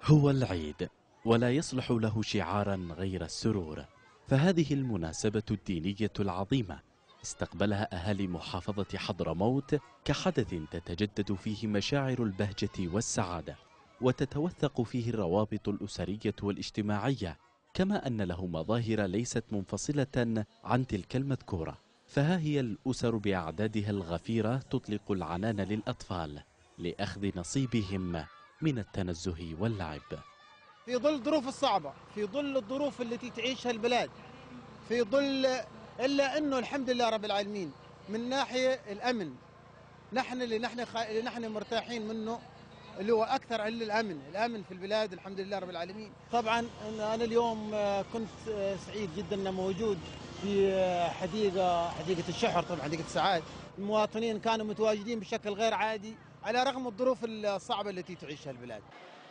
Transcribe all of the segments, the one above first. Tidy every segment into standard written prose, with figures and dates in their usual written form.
هو العيد ولا يصلح له شعارا غير السرور، فهذه المناسبة الدينية العظيمة استقبلها أهالي محافظة حضرموت كحدث تتجدد فيه مشاعر البهجة والسعادة، وتتوثق فيه الروابط الأسرية والاجتماعية، كما أن له مظاهر ليست منفصلة عن تلك المذكورة. فها هي الأسر بأعدادها الغفيرة تطلق العنان للأطفال لأخذ نصيبهم من التنزه واللعب. في ظل الظروف الصعبة، في ظل الظروف التي تعيشها البلاد، في ظل إلا أنه الحمد لله رب العالمين من ناحية الأمن، نحن مرتاحين منه، اللي هو أكثر عن الأمن في البلاد الحمد لله رب العالمين. طبعا أنا اليوم كنت سعيد جدا أنه موجود في حديقة الشحر، طبعا حديقة السعاد. المواطنين كانوا متواجدين بشكل غير عادي على رغم الظروف الصعبة التي تعيشها البلاد.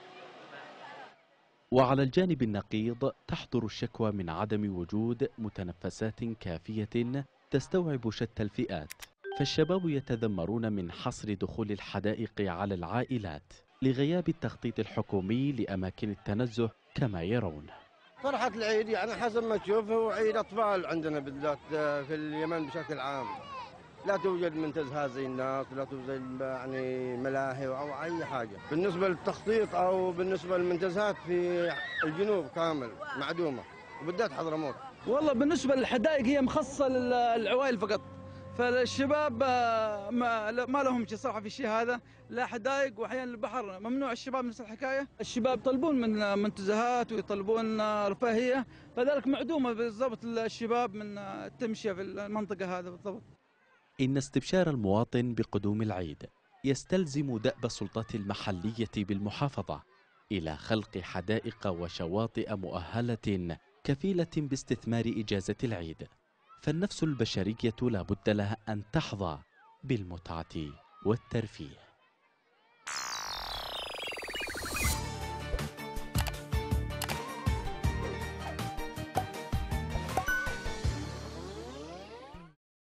وعلى الجانب النقيض تحضر الشكوى من عدم وجود متنفسات كافية تستوعب شتى الفئات، فالشباب يتذمرون من حصر دخول الحدائق على العائلات لغياب التخطيط الحكومي لأماكن التنزه كما يرون. فرحة العيد يعني حسب ما تشوف هو عيد أطفال عندنا بالذات في اليمن بشكل عام. لا توجد منتزهات زي الناس، لا توجد يعني ملاهي أو أي حاجة. بالنسبة للتخطيط أو بالنسبة للمنتزهات في الجنوب كامل معدومة، وبالذات حضرموت. والله بالنسبة للحدائق هي مخصصة للعوائل فقط، فالشباب ما لهم شيء صراحة في الشيء هذا، لا حدائق. وأحيانا البحر ممنوع الشباب، نفس الحكاية. الشباب يطلبون من منتزهات ويطلبون رفاهية، فذلك معدومة بالضبط الشباب من التمشية في المنطقة هذا بالضبط. إن استبشار المواطن بقدوم العيد يستلزم دأب السلطات المحلية بالمحافظة إلى خلق حدائق وشواطئ مؤهلة كفيلة باستثمار إجازة العيد، فالنفس البشرية لا بد لها أن تحظى بالمتعة والترفيه.